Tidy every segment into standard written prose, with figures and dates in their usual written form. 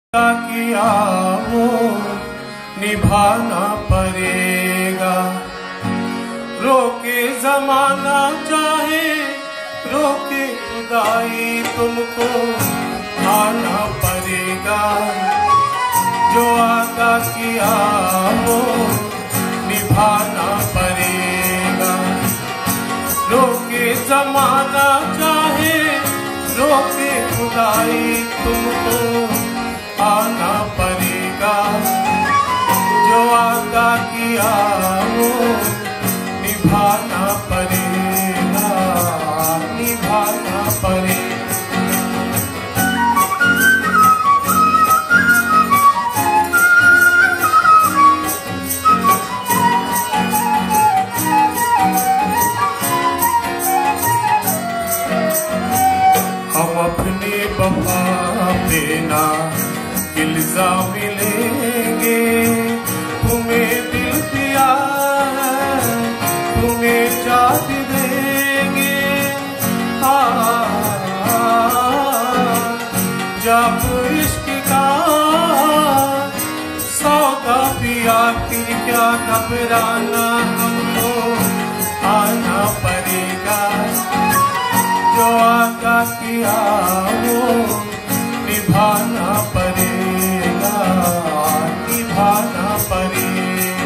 किया वो निभाना पड़ेगा। रोके जमाना चाहे रोके खुदाई तुमको आना पड़ेगा। जो वादा किया वो निभाना पड़ेगा। रोके जमाना चाहे रोके खुदाई तुमको आना पड़ेगा। जो वादा किया वो निभाना पड़ेगा, निभाना पड़ेगा। हम अपने वफा पे ना इल्जाम मिलेंगे। तुम्हें दिल दिया है तुम्हें जात देंगे। जब इश्क का सौदा पिया फिर क्या घबराना, हमको आना पड़ेगा। जो वादा किया वो निभाना पड़ेगा, निभाना पड़ेगा।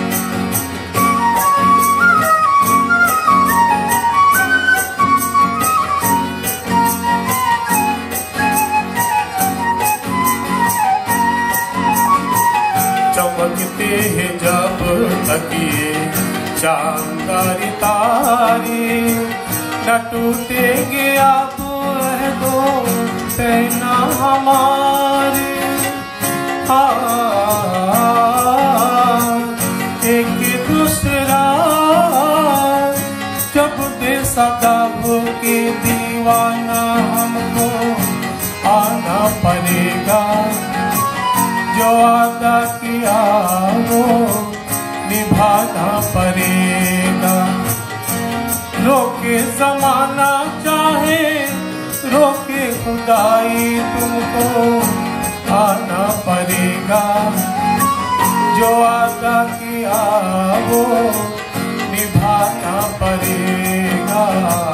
चमकते हैं जब तकिए चांदारी तारे, न टूटेंगे आप दो कहना हमारे। एक दूसरा जब दे सदा हो के दीवाना, हमको आना पड़ेगा। जो वादा किया वो निभाना पड़ेगा। रोके जमाना चाहे रोके खुदाई तुमको आना पड़ेगा। जो वादा किया वो निभाना पड़ेगा।